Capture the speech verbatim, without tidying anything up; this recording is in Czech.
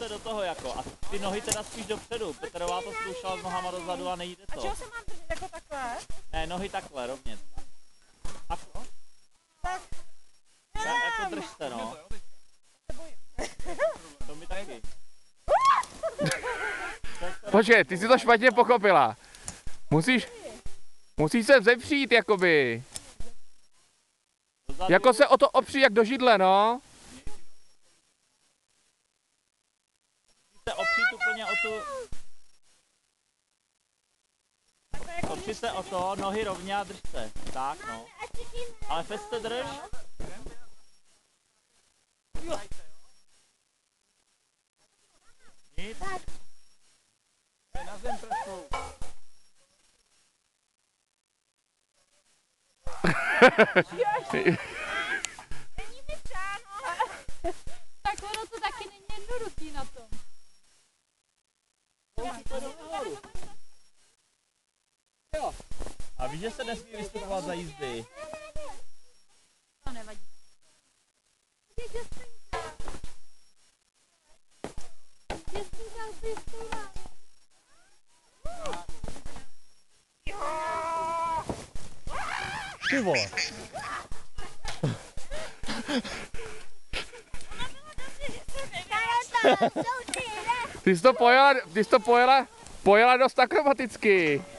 se do toho jako a ty nohy teda spíš dopředu. Petrová to zkoušela s nohama dozadu a nejde to. A čeho se mám držet, jako takhle? Ne, nohy takhle, rovně. A to? Tak. Ja, jako drž se, no. To mi taky. Počkej, ty jsi to špatně pochopila. Musíš, musíš se vzepřít, jakoby. Dozadu. Jako se o to opřít, jak do židle, no. Se opřít úplně o tu... Opři se o to, nohy rovně a drž se. Tak, no. Ale fest se drž. Nic. Na zem trošku. Není mi psáno. Tak ono to taky není jednoduchý na tom. Jo. A víš, že se nesmí vystupovat za jízdy. To nevadí. Ty vole. Ty jsi to pojela, ty jsi to pojela, pojela dost akrobaticky.